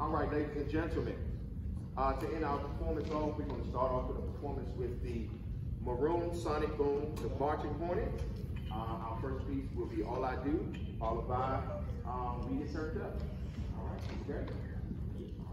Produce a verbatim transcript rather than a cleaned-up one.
All right, ladies and gentlemen, uh, to end our performance off, we're going to start off with a performance with the Maroon Sonic Boom, the Marching Hornet. Uh, our first piece will be All I Do, followed by um, We Get Turned Up. All right, you ready?